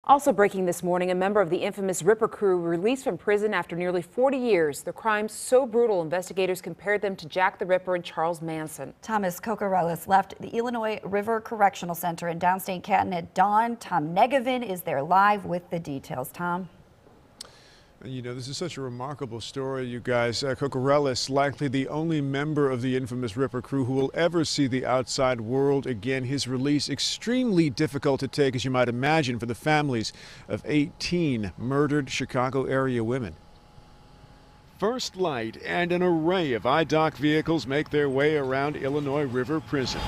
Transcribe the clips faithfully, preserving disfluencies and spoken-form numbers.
Also breaking this morning, a member of the infamous Ripper crew released from prison after nearly forty years. The crimes so brutal, investigators compared them to Jack the Ripper and Charles Manson. Thomas Kokoraleis left the Illinois River Correctional Center in downstate Canton at dawn. Tom Negevin is there live with the details. Tom. You know, this is such a remarkable story, you guys. Uh, Kokoraleis, likely the only member of the infamous Ripper crew who will ever see the outside world again. His release extremely difficult to take, as you might imagine, for the families of eighteen murdered Chicago area women. First light and an array of I DOC vehicles make their way around Illinois River Prison.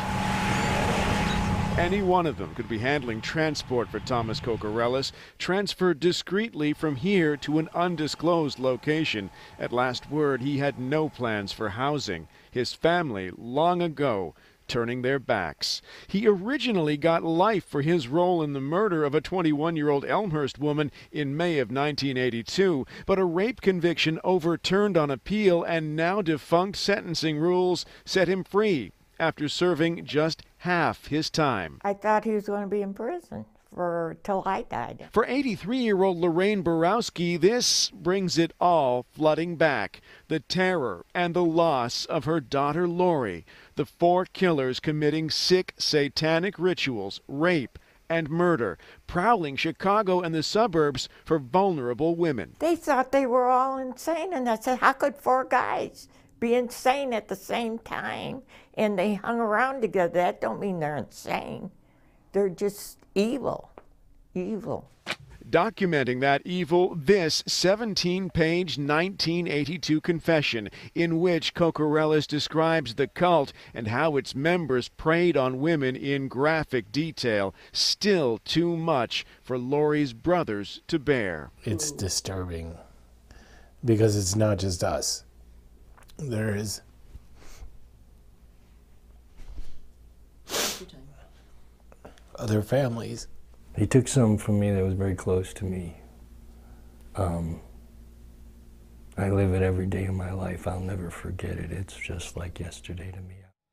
Any one of them could be handling transport for Thomas Kokoraleis, transferred discreetly from here to an undisclosed location. At last word, he had no plans for housing. His family, long ago, turning their backs. He originally got life for his role in the murder of a twenty-one-year-old Elmhurst woman in May of nineteen eighty-two, but a rape conviction overturned on appeal and now defunct sentencing rules set him free after serving just half his time. I thought he was going to be in prison for till I died. For eighty-three-year-old Lorraine Borowski, this brings it all flooding back. The terror and the loss of her daughter Lori. The four killers committing sick satanic rituals, rape, and murder, prowling Chicago and the suburbs for vulnerable women. They thought they were all insane, and I said, how could four guys be insane at the same time? And they hung around together. That don't mean they're insane. They're just evil, evil. Documenting that evil, this seventeen-page nineteen eighty-two confession in which Kokoraleis describes the cult and how its members preyed on women in graphic detail. Still too much for Lori's brothers to bear. It's disturbing because it's not just us. There is other families. He took something from me that was very close to me. Um, I live it every day of my life. I'll never forget it. It's just like yesterday to me.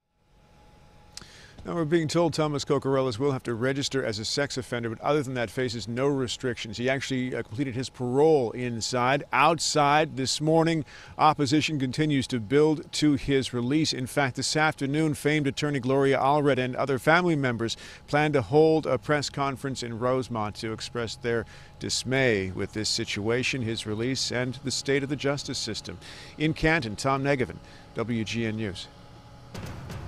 Now, we're being told Thomas Kokoraleis will have to register as a sex offender, but other than that, faces no restrictions. He actually uh, completed his parole inside. Outside this morning, opposition continues to build to his release. In fact, this afternoon, famed attorney Gloria Allred and other family members plan to hold a press conference in Rosemont to express their dismay with this situation, his release, and the state of the justice system. In Canton, Tom Negevin, W G N News.